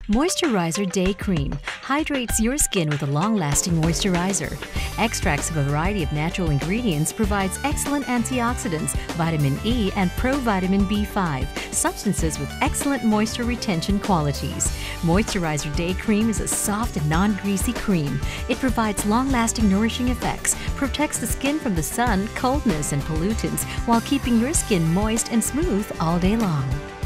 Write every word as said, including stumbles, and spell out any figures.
Moisturizer Day Cream hydrates your skin with a long-lasting moisturizer. Extracts of a variety of natural ingredients provides excellent antioxidants, vitamin E and provitamin B five, substances with excellent moisture retention qualities. Moisturizer Day Cream is a soft and non-greasy cream. It provides long-lasting nourishing effects, protects the skin from the sun, coldness, and pollutants while keeping your skin moist and smooth all day long.